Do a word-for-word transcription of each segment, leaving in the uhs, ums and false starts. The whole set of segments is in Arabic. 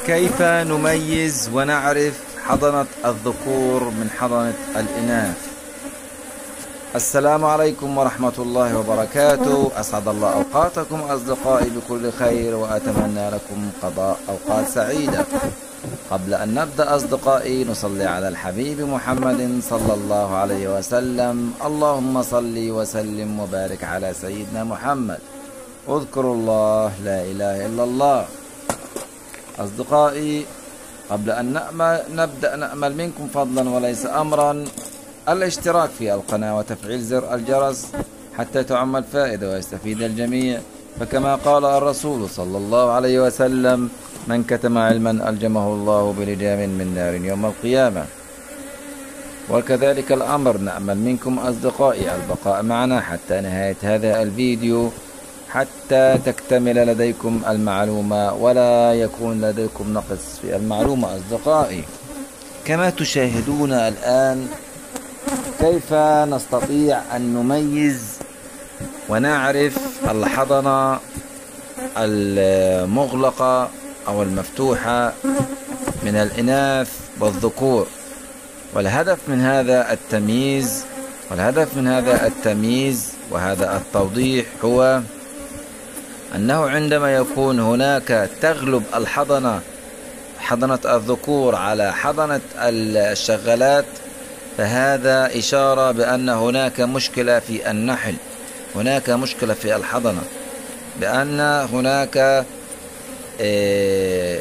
كيف نميز ونعرف حضنة الذكور من حضنة الإناث؟ السلام عليكم ورحمة الله وبركاته. أسعد الله أوقاتكم أصدقائي بكل خير، وأتمنى لكم قضاء أوقات سعيدة. قبل أن نبدأ أصدقائي نصلي على الحبيب محمد صلى الله عليه وسلم. اللهم صل وسلم وبارك على سيدنا محمد. اذكروا الله، لا إله إلا الله. أصدقائي، قبل أن نبدأ نأمل منكم فضلا وليس أمرا الاشتراك في القناة وتفعيل زر الجرس حتى تعم الفائدة ويستفيد الجميع. فكما قال الرسول صلى الله عليه وسلم: من كتم علما ألجمه الله بلجام من نار يوم القيامة. وكذلك الأمر نأمل منكم أصدقائي البقاء معنا حتى نهاية هذا الفيديو حتى تكتمل لديكم المعلومة ولا يكون لديكم نقص في المعلومة. أصدقائي، كما تشاهدون الآن كيف نستطيع أن نميز ونعرف الحضنة المغلقة أو المفتوحة من الإناث والذكور. والهدف من هذا التمييز والهدف من هذا التمييز وهذا التوضيح هو أنه عندما يكون هناك تغلب الحضنة حضنة الذكور على حضنة الشغالات، فهذا إشارة بأن هناك مشكلة في النحل، هناك مشكلة في الحضنة، بأن هناك آه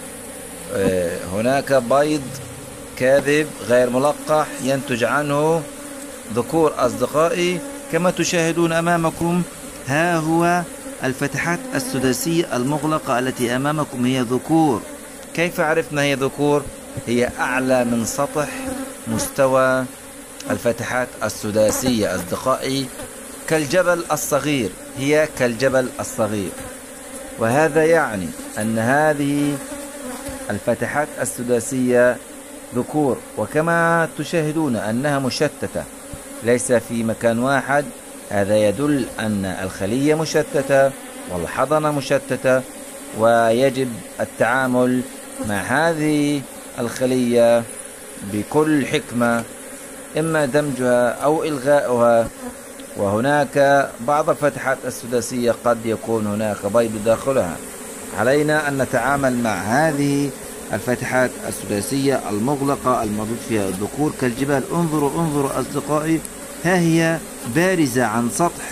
آه هناك بيض كاذب غير ملقح ينتج عنه ذكور. أصدقائي، كما تشاهدون أمامكم ها هو الفتحات السداسية المغلقة التي أمامكم هي ذكور. كيف عرفنا هي ذكور؟ هي أعلى من سطح مستوى الفتحات السداسية. أصدقائي، كالجبل الصغير، هي كالجبل الصغير. وهذا يعني أن هذه الفتحات السداسية ذكور. وكما تشاهدون أنها مشتتة ليس في مكان واحد، هذا يدل أن الخلية مشتتة والحضنة مشتتة، ويجب التعامل مع هذه الخلية بكل حكمة، إما دمجها أو إلغاؤها. وهناك بعض الفتحات السداسية قد يكون هناك بيض داخلها. علينا أن نتعامل مع هذه الفتحات السداسية المغلقة الموجود فيها الذكور كالجبال. انظروا انظروا أصدقائي، ها هي بارزة عن سطح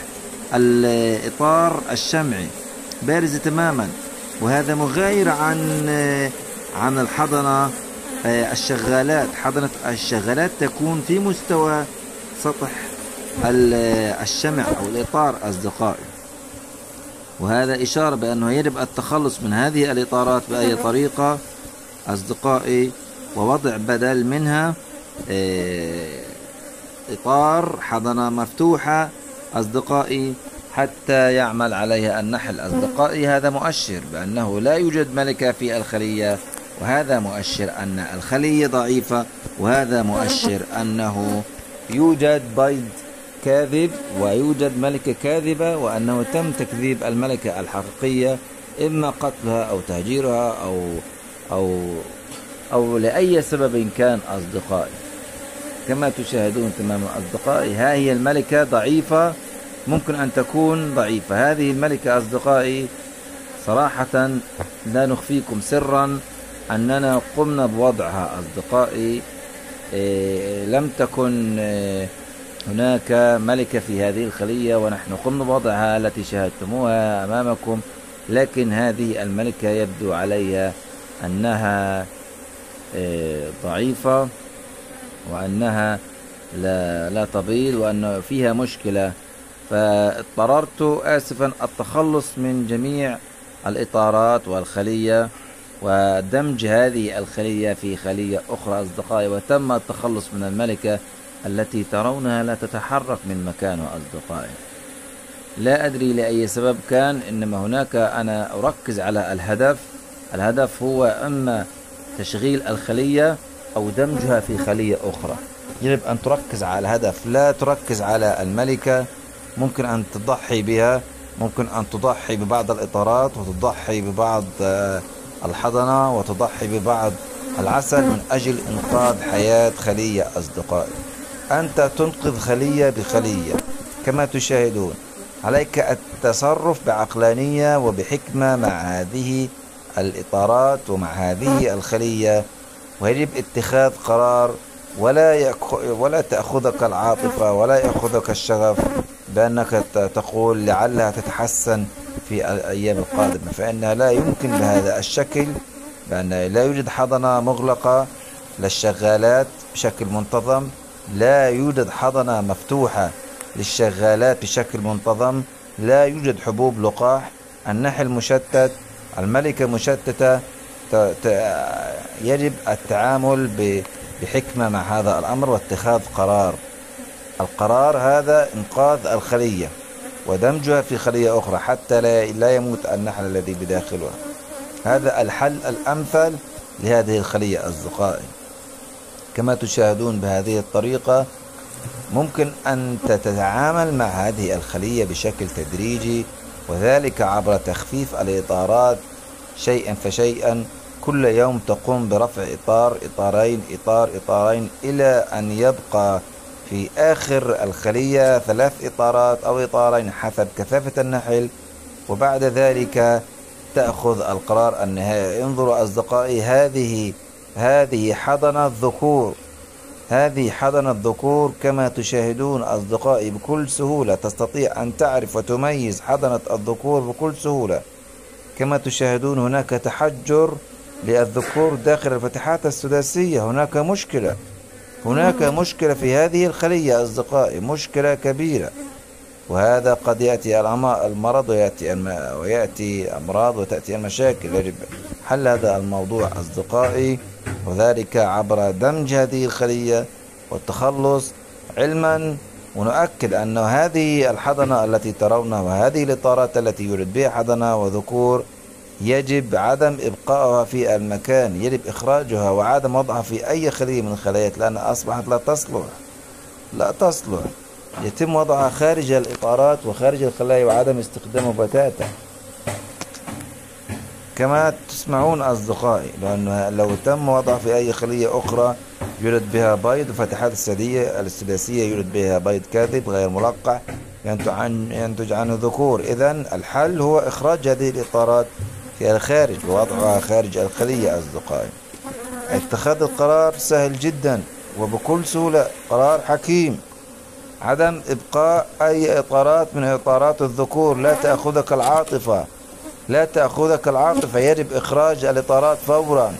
الإطار الشمعي، بارزة تماما. وهذا مغاير عن عن الحضنة الشغالات. حضنة الشغالات تكون في مستوى سطح الشمع أو الإطار. أصدقائي، وهذا إشارة بأنه يجب التخلص من هذه الإطارات بأي طريقة أصدقائي، ووضع بدل منها إطار حضنة مفتوحة أصدقائي حتى يعمل عليها النحل. أصدقائي، هذا مؤشر بأنه لا يوجد ملكة في الخلية، وهذا مؤشر أن الخلية ضعيفة، وهذا مؤشر أنه يوجد بيض كاذب ويوجد ملكة كاذبة، وأنه تم تكذيب الملكة الحقيقية، إما قتلها أو تهجيرها أو أو أو لأي سبب كان. أصدقائي، كما تشاهدون تماما أصدقائي، ها هي الملكة ضعيفة، ممكن أن تكون ضعيفة. هذه الملكة أصدقائي صراحة لا نخفيكم سرا أننا قمنا بوضعها. أصدقائي، إيه لم تكن إيه هناك ملكة في هذه الخلية، ونحن قمنا بوضعها التي شاهدتموها أمامكم، لكن هذه الملكة يبدو عليها أنها إيه ضعيفة، وأنها لا, لا تبيض، وأن فيها مشكلة. فاضطررت آسفا التخلص من جميع الإطارات والخلية ودمج هذه الخلية في خلية أخرى أصدقائي، وتم التخلص من الملكة التي ترونها لا تتحرك من مكانها. أصدقائي، لا أدري لأي سبب كان، إنما هناك أنا أركز على الهدف. الهدف هو إما تشغيل الخلية أو دمجها في خلية أخرى. يجب أن تركز على الهدف، لا تركز على الملكة. ممكن أن تضحي بها، ممكن أن تضحي ببعض الإطارات وتضحي ببعض الحضنة وتضحي ببعض العسل من أجل إنقاذ حياة خلية. أصدقائي، أنت تنقذ خلية بخلية كما تشاهدون. عليك التصرف بعقلانية وبحكمة مع هذه الإطارات ومع هذه الخلية، ويجب اتخاذ قرار ولا يأخ... ولا تأخذك العاطفة ولا يأخذك الشغف بأنك تقول لعلها تتحسن في الأيام القادمة، فإنها لا يمكن بهذا الشكل، بأن لا يوجد حضنة مغلقة للشغالات بشكل منتظم، لا يوجد حضنة مفتوحة للشغالات بشكل منتظم، لا يوجد حبوب لقاح، النحل مشتت، الملكة مشتتة. يجب التعامل بحكمة مع هذا الأمر واتخاذ قرار. القرار هذا إنقاذ الخلية ودمجها في خلية أخرى حتى لا يموت النحل الذي بداخلها. هذا الحل الأمثل لهذه الخلية. أصدقائي، كما تشاهدون بهذه الطريقة ممكن أن تتعامل مع هذه الخلية بشكل تدريجي، وذلك عبر تخفيف الإطارات شيئا فشيئا. كل يوم تقوم برفع إطار إطارين إطار إطارين إلى أن يبقى في آخر الخلية ثلاث إطارات أو إطارين حسب كثافة النحل، وبعد ذلك تأخذ القرار النهائي. انظروا أصدقائي، هذه هذه حضنة الذكور، هذه حضنة الذكور كما تشاهدون أصدقائي. بكل سهولة تستطيع أن تعرف وتميز حضنة الذكور بكل سهولة. كما تشاهدون هناك تحجر للذكور داخل الفتحات السداسية. هناك مشكلة، هناك مشكلة في هذه الخلية أصدقائي، مشكلة كبيرة، وهذا قد يأتي المرض ويأتي ويأتي أمراض وتأتي المشاكل. يجب حل هذا الموضوع أصدقائي، وذلك عبر دمج هذه الخلية والتخلص علما. ونؤكد أن هذه الحضنة التي ترونها وهذه الإطارات التي يوجد بها حضنة وذكور يجب عدم إبقائها في المكان، يجب إخراجها وعدم وضعها في أي خلية من الخليات، لأنها أصبحت لا تصلح لا تصلح يتم وضعها خارج الإطارات وخارج الخلايا وعدم استخدامه بتاتا. كما تسمعون أصدقائي، لأنه لو تم وضعها في أي خلية أخرى يولد بها بيض، فتحات الثديية الثلاثية يولد بها بيض كاذب غير ملقح ينتج عنه ذكور. إذن الحل هو إخراج هذه الإطارات في الخارج ووضعها خارج الخلية. أصدقائي، اتخاذ القرار سهل جدا وبكل سهولة، قرار حكيم. عدم إبقاء أي إطارات من إطارات الذكور. لا تأخذك العاطفة، لا تأخذك العاطفة يجب إخراج الإطارات فورا،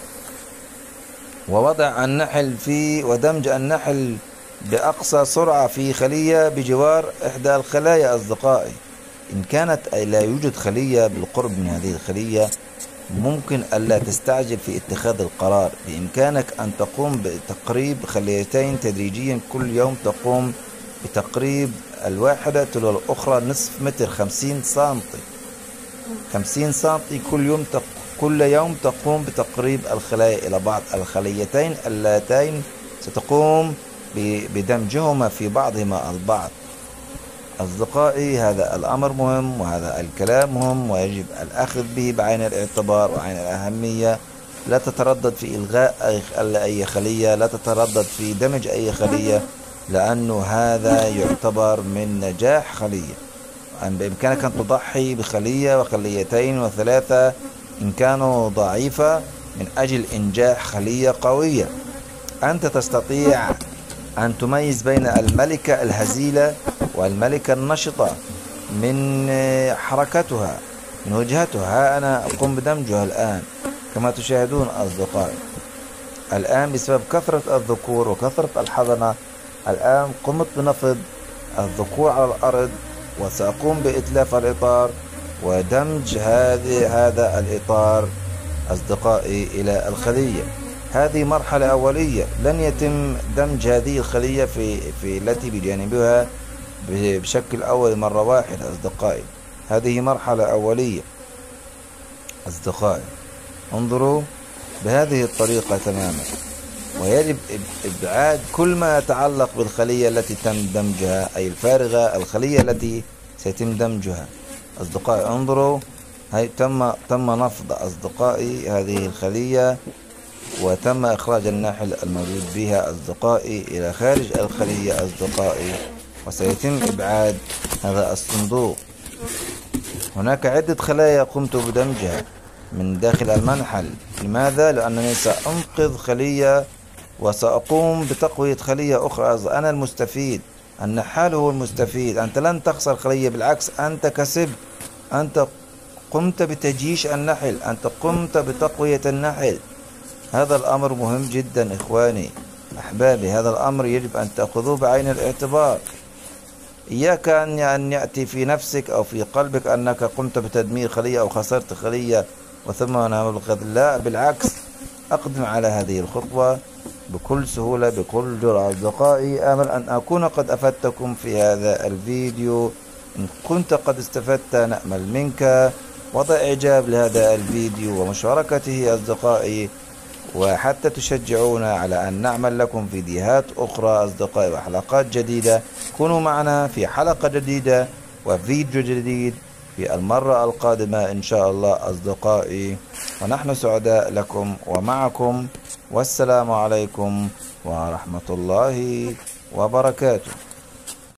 ووضع النحل في ودمج النحل بأقصى سرعة في خلية بجوار إحدى الخلايا. أصدقائي، إن كانت لا يوجد خلية بالقرب من هذه الخلية ممكن ألا تستعجل في اتخاذ القرار. بإمكانك أن تقوم بتقريب خليتين تدريجيا، كل يوم تقوم بتقريب الواحدة تلو الأخرى نصف متر، خمسين سنتي خمسين سنتي كل يوم تق... كل يوم تقوم بتقريب الخلايا إلى بعض. الخليتين اللاتين ستقوم بدمجهما في بعضهما البعض. أصدقائي، هذا الأمر مهم وهذا الكلام مهم ويجب الأخذ به بعين الاعتبار وعين الأهمية. لا تتردد في إلغاء أي خلية، لا تتردد في دمج أي خلية، لأنه هذا يعتبر من نجاح خلية. أن بإمكانك أن تضحي بخلية وخليتين وثلاثة إن كانوا ضعيفة من أجل إنجاح خلية قوية. أنت تستطيع أن تميز بين الملكة الهزيلة والملكة النشطة من حركتها، من وجهتها. أنا أقوم بدمجها الآن كما تشاهدون أصدقائي. الآن بسبب كثرة الذكور وكثرة الحضنة الآن قمت بنفض الذكور على الأرض، وسأقوم بإتلاف الإطار ودمج هذه هذا الإطار أصدقائي إلى الخلية. هذه مرحلة أولية، لن يتم دمج هذه الخلية في في التي بجانبها بشكل أول مرة واحدة. أصدقائي، هذه مرحلة أولية. أصدقائي، انظروا بهذه الطريقة تماما، ويجب إبعاد كل ما يتعلق بالخلية التي تم دمجها، أي الفارغة، الخلية التي سيتم دمجها. أصدقائي، انظروا هي تم تم نفض أصدقائي هذه الخلية، وتم إخراج الناحل الموجود بها أصدقائي إلى خارج الخلية أصدقائي، وسيتم إبعاد هذا الصندوق. هناك عدة خلايا قمت بدمجها من داخل المنحل. لماذا؟ لأنني سأنقذ خلية وسأقوم بتقوية خلية أخرى. أنا المستفيد، النحال هو المستفيد. أنت لن تخسر خلية، بالعكس أنت كسبت. أنت قمت بتجيش النحل، أنت قمت بتقوية النحل. هذا الأمر مهم جدا إخواني أحبابي، هذا الأمر يجب أن تأخذوه بعين الاعتبار. إياك أن يأتي في نفسك أو في قلبك أنك قمت بتدمير خلية أو خسرت خلية وثم نام الغد. لا، بالعكس، أقدم على هذه الخطوة بكل سهولة بكل جرأة. أصدقائي، آمل أن أكون قد أفدتكم في هذا الفيديو. إن كنت قد استفدت نأمل منك وضع إعجاب لهذا الفيديو ومشاركته أصدقائي، وحتى تشجعونا على أن نعمل لكم فيديوهات أخرى أصدقائي وحلقات جديدة. كونوا معنا في حلقة جديدة وفيديو جديد في المرة القادمة إن شاء الله أصدقائي، ونحن سعداء لكم ومعكم، والسلام عليكم ورحمة الله وبركاته.